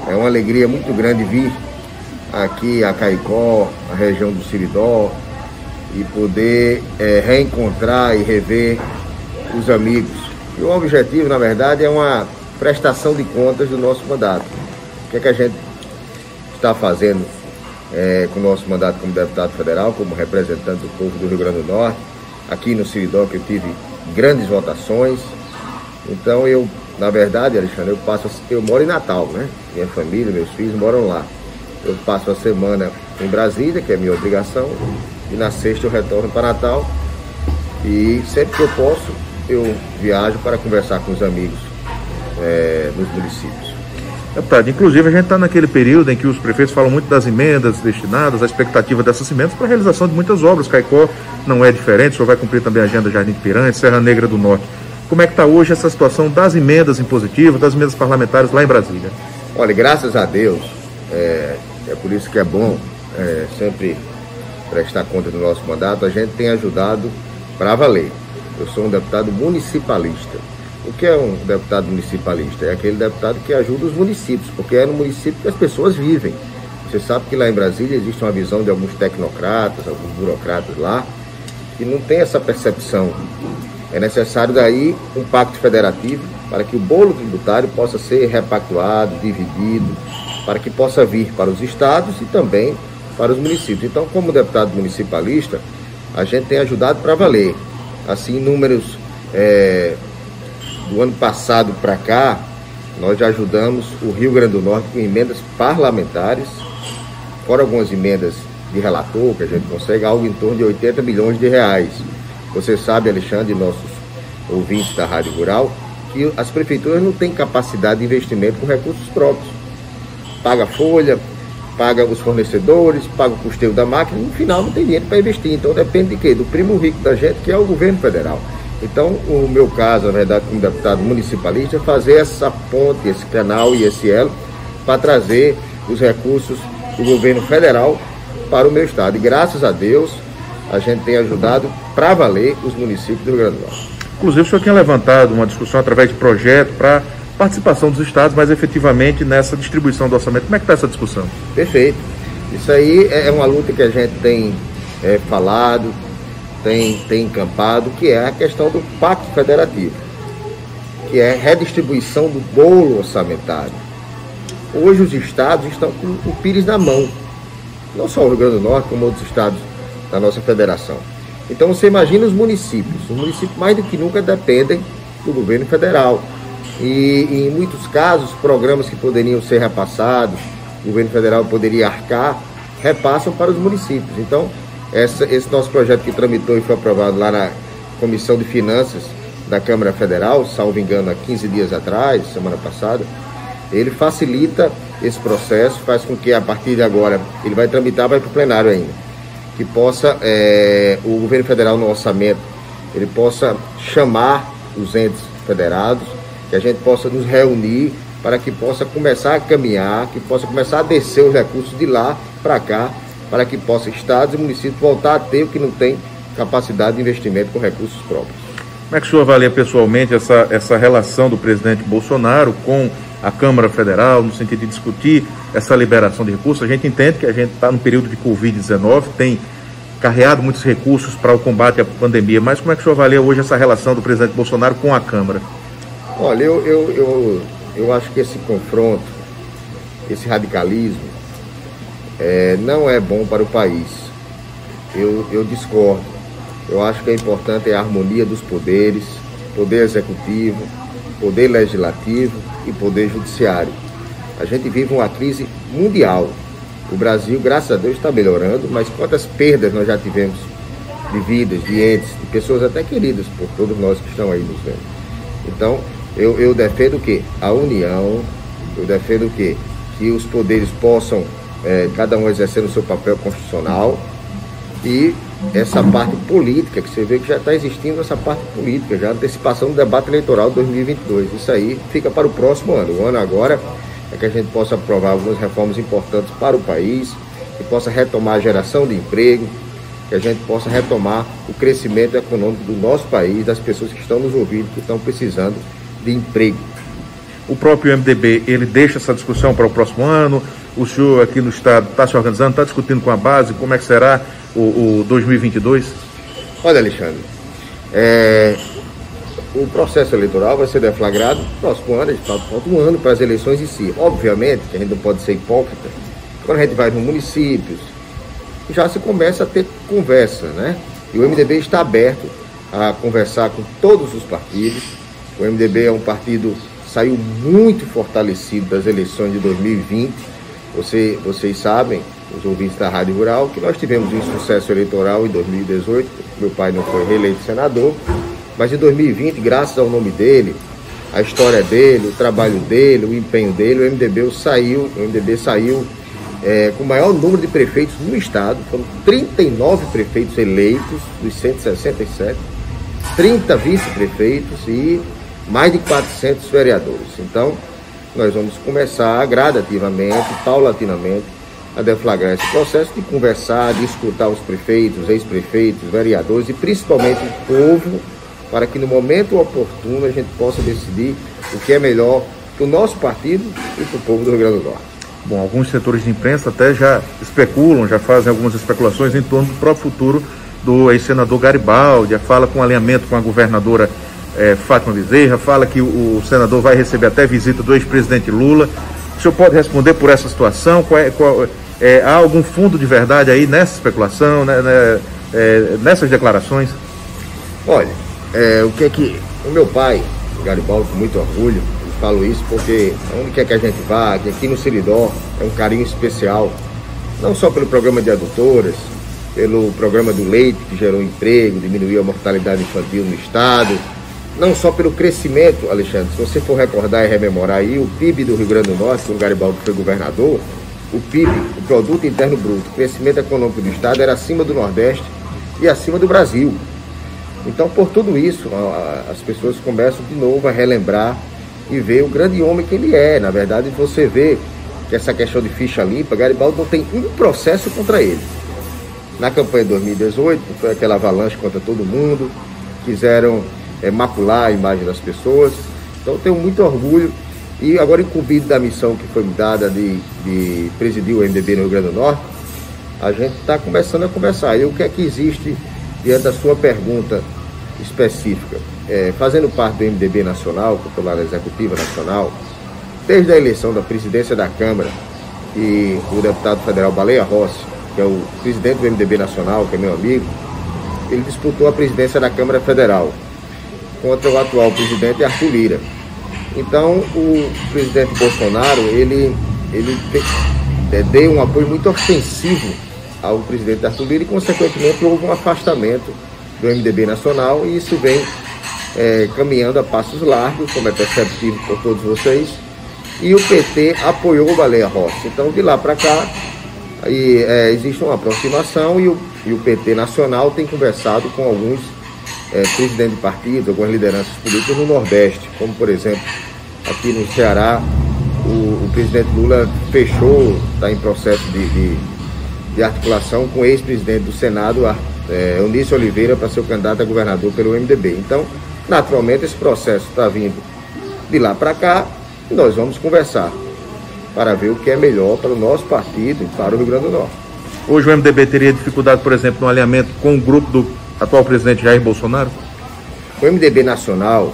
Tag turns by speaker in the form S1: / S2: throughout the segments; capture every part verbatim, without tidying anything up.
S1: É uma alegria muito grande vir aqui a Caicó, a região do Siridó, e poder é, reencontrar e rever os amigos. E o objetivo, na verdade, é uma prestação de contas do nosso mandato. O que é que a gente está fazendo é, com o nosso mandato como deputado federal, como representante do povo do Rio Grande do Norte, aqui no Siridó, que eu tive grandes votações. Então eu, na verdade, Alexandre, eu passo, eu moro em Natal, né? Minha família, meus filhos moram lá. Eu passo a semana em Brasília, que é minha obrigação, e na sexta eu retorno para Natal. E sempre que eu posso, eu viajo para conversar com os amigos é, nos municípios.
S2: Deputado, inclusive a gente está naquele período em que os prefeitos falam muito das emendas destinadas, a expectativa dessas emendas para a realização de muitas obras. Caicó não é diferente, o senhor vai cumprir também a agenda Jardim de Piranha, Serra Negra do Norte. Como é que está hoje essa situação das emendas impositivas, das emendas parlamentares lá em Brasília?
S1: Olha, graças a Deus, é, é por isso que é bom é, sempre prestar conta do nosso mandato, a gente tem ajudado para valer. Eu sou um deputado municipalista. O que é um deputado municipalista? É aquele deputado que ajuda os municípios, porque é no município que as pessoas vivem. Você sabe que lá em Brasília existe uma visão de alguns tecnocratas, alguns burocratas lá, que não tem essa percepção. É necessário daí um pacto federativo para que o bolo tributário possa ser repactuado, dividido, para que possa vir para os estados e também para os municípios. Então, como deputado municipalista, a gente tem ajudado para valer. Assim, números é, do ano passado para cá, nós já ajudamos o Rio Grande do Norte com emendas parlamentares, fora algumas emendas de relator, que a gente consegue algo em torno de oitenta milhões de reais. Você sabe, Alexandre, e nossos ouvintes da Rádio Rural, que as prefeituras não têm capacidade de investimento com recursos próprios. Paga folha, paga os fornecedores, paga o custeio da máquina, e no final não tem dinheiro para investir. Então depende de quê? Do primo rico da gente, que é o governo federal. Então, o meu caso, na verdade, como deputado municipalista, é fazer essa ponte, esse canal e esse elo para trazer os recursos do governo federal para o meu estado. E graças a Deus, a gente tem ajudado para valer os municípios do Rio Grande do Norte.
S2: Inclusive, o senhor tinha levantado uma discussão através de projeto para participação dos estados, mas efetivamente nessa distribuição do orçamento. Como é que está essa discussão?
S1: Perfeito. Isso aí é uma luta que a gente tem é, falado, tem, tem encampado, que é a questão do pacto federativo, que é a redistribuição do bolo orçamentário. Hoje os estados estão com o pires na mão, não só o Rio Grande do Norte, como outros estados da nossa federação. Então você imagina os municípios, os municípios mais do que nunca dependem do governo federal. E, e em muitos casos, programas que poderiam ser repassados, o governo federal poderia arcar, repassam para os municípios. Então, essa, esse nosso projeto que tramitou e foi aprovado lá na Comissão de Finanças da Câmara Federal, salvo engano, há quinze dias atrás, semana passada, ele facilita esse processo, faz com que a partir de agora, ele vai tramitar, vai para o plenário ainda, que possa, é, o governo federal no orçamento, ele possa chamar os entes federados, que a gente possa nos reunir para que possa começar a caminhar, que possa começar a descer os recursos de lá para cá, para que possa estados e municípios voltar a ter o que não tem capacidade de investimento com recursos próprios.
S2: Como é que o senhor avalia pessoalmente essa, essa relação do presidente Bolsonaro com a Câmara Federal, no sentido de discutir essa liberação de recursos? A gente entende que a gente está no período de covid dezenove, tem carreado muitos recursos para o combate à pandemia, mas como é que o senhor avalia hoje essa relação do presidente Bolsonaro com a Câmara?
S1: Olha, eu, eu, eu, eu acho que esse confronto, esse radicalismo, é, não é bom para o país. Eu, eu discordo. Eu acho que é importante a harmonia dos poderes, poder executivo, poder legislativo e poder judiciário. A gente vive uma crise mundial. O Brasil, graças a Deus, está melhorando, mas quantas perdas nós já tivemos de vidas, de entes, de pessoas até queridas por todos nós que estão aí nos vendo. Então, eu, eu defendo o quê? A união, eu defendo o quê? Que os poderes possam, é, cada um exercer o seu papel constitucional, e essa parte política, que você vê que já está existindo essa parte política, já a antecipação do debate eleitoral de dois mil e vinte e dois. Isso aí fica para o próximo ano. O ano agora é que a gente possa aprovar algumas reformas importantes para o país, que possa retomar a geração de emprego, que a gente possa retomar o crescimento econômico do nosso país, das pessoas que estão nos ouvindo, que estão precisando de emprego.
S2: O próprio M D B, ele deixa essa discussão para o próximo ano? O senhor aqui no estado está se organizando, está discutindo com a base como é que será o, o dois mil e vinte e dois?
S1: Olha, Alexandre, é, o processo eleitoral vai ser deflagrado no próximo ano, a gente falta um ano para as eleições em si. Obviamente que a gente não pode ser hipócrita, quando a gente vai nos municípios, já se começa a ter conversa, né? E o M D B está aberto a conversar com todos os partidos. O M D B é um partido que saiu muito fortalecido das eleições de dois mil e vinte. Você, vocês sabem, os ouvintes da Rádio Rural, que nós tivemos um sucesso eleitoral em dois mil e dezoito. Meu pai não foi reeleito senador, mas em dois mil e vinte, graças ao nome dele, a história dele, o trabalho dele, o empenho dele, o M D B saiu, o M D B saiu é, com o maior número de prefeitos no estado. Foram trinta e nove prefeitos eleitos dos cento e sessenta e sete, trinta vice-prefeitos e mais de quatrocentos vereadores. Então, nós vamos começar gradativamente, paulatinamente, a deflagrar esse processo de conversar, de escutar os prefeitos, ex-prefeitos, vereadores e principalmente o povo, para que no momento oportuno a gente possa decidir o que é melhor para o nosso partido e para o povo do Rio Grande do Norte.
S2: Bom, alguns setores de imprensa até já especulam, já fazem algumas especulações em torno do próprio futuro do ex-senador Garibaldi, fala com alinhamento com a governadora é, Fátima Bezerra, fala que o, o senador vai receber até visita do ex-presidente Lula. O senhor pode responder por essa situação? Qual é, qual, é, há algum fundo de verdade aí nessa especulação, né, né, é, nessas declarações?
S1: Olha, é, o que é que o meu pai, Garibaldi, com muito orgulho, eu falo isso porque onde quer que a gente vá, que aqui no Seridó é um carinho especial, não só pelo programa de adotoras, pelo programa do leite, que gerou emprego, diminuiu a mortalidade infantil no estado, não só pelo crescimento, Alexandre. Se você for recordar e rememorar aí, o P I B do Rio Grande do Norte, quando o Garibaldi foi governador, o P I B, o Produto Interno Bruto, o crescimento econômico do estado era acima do Nordeste e acima do Brasil. Então, por tudo isso, as pessoas começam de novo a relembrar e ver o grande homem que ele é. Na verdade, você vê que essa questão de ficha limpa, Garibaldi não tem um processo contra ele. Na campanha de dois mil e dezoito, foi aquela avalanche contra todo mundo, quiseram é, macular a imagem das pessoas. Então, eu tenho muito orgulho e agora, incumbido da missão que foi me dada de, de presidir o M D B no Rio Grande do Norte, a gente está começando a conversar. E o que é que existe diante da sua pergunta específica? É, fazendo parte do M D B nacional, controlada executiva nacional, desde a eleição da presidência da Câmara, e o deputado federal Baleia Rossi, que é o presidente do M D B nacional, que é meu amigo, ele disputou a presidência da Câmara Federal contra o atual presidente Arthur Lira. Então, o presidente Bolsonaro, ele, ele é, deu um apoio muito ofensivo ao presidente Arthur Lira e, consequentemente, houve um afastamento do M D B nacional, e isso vem é, caminhando a passos largos, como é perceptível por todos vocês, e o P T apoiou o Baleia Rossi. Então, de lá para cá, aí, é, existe uma aproximação, e o, e o P T nacional tem conversado com alguns é, presidentes de partidos, algumas lideranças políticas no Nordeste, como, por exemplo, aqui no Ceará, o, o presidente Lula fechou, está em processo de, de, de articulação com o ex-presidente do Senado, é, Eunício Oliveira, para ser o candidato a governador pelo M D B. Então, naturalmente, esse processo está vindo de lá para cá, e nós vamos conversar para ver o que é melhor para o nosso partido e para o Rio Grande do Norte.
S2: Hoje o M D B teria dificuldade, por exemplo, no alinhamento com o grupo do atual presidente Jair Bolsonaro?
S1: O M D B nacional,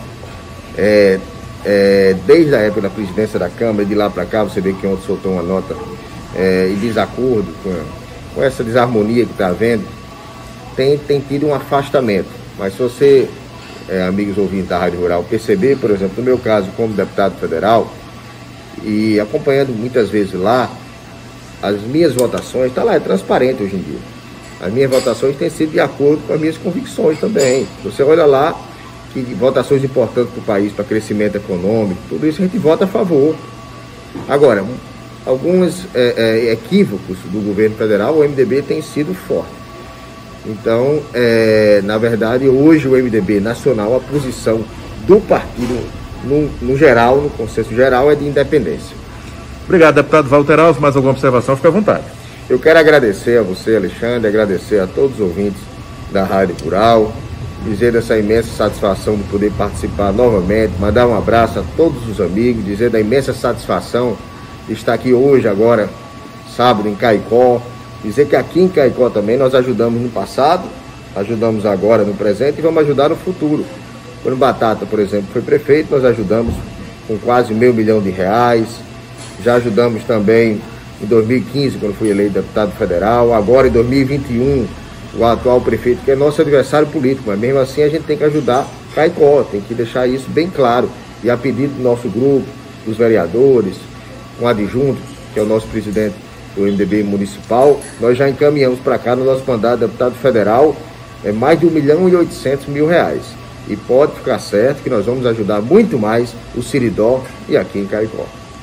S1: é, é, desde a época da presidência da Câmara, de lá para cá, você vê que ontem soltou uma nota é, em desacordo com, com essa desarmonia que está havendo, tem, tem tido um afastamento. Mas se você, é, amigos ouvintes da Rádio Rural, perceber, por exemplo, no meu caso, como deputado federal, e acompanhando muitas vezes lá, as minhas votações, está lá, é transparente hoje em dia. As minhas votações têm sido de acordo com as minhas convicções também. Você olha lá, que votações importantes para o país, para crescimento econômico, tudo isso a gente vota a favor. Agora, alguns é, é, equívocos do governo federal, o M D B tem sido forte. Então, é, na verdade, hoje o M D B nacional, a posição do partido, no, no geral, no consenso geral, é de independência.
S2: Obrigado, deputado Walter Alves. Mais alguma observação? Fique à vontade.
S1: Eu quero agradecer a você, Alexandre, agradecer a todos os ouvintes da Rádio Rural, dizer dessa imensa satisfação de poder participar novamente, mandar um abraço a todos os amigos, dizer da imensa satisfação de estar aqui hoje, agora, sábado, em Caicó, dizer que aqui em Caicó também nós ajudamos no passado, ajudamos agora no presente e vamos ajudar no futuro. Quando Batata, por exemplo, foi prefeito, nós ajudamos com quase meio milhão de reais, já ajudamos também em dois mil e quinze, quando fui eleito deputado federal, agora em dois mil e vinte e um, o atual prefeito, que é nosso adversário político, mas mesmo assim a gente tem que ajudar Caicó, tem que deixar isso bem claro. E a pedido do nosso grupo, dos vereadores, com adjuntos, que é o nosso presidente do M D B municipal, nós já encaminhamos para cá no nosso mandato de deputado federal é mais de um milhão e oitocentos mil reais. E pode ficar certo que nós vamos ajudar muito mais o Siridó e aqui em Caicó.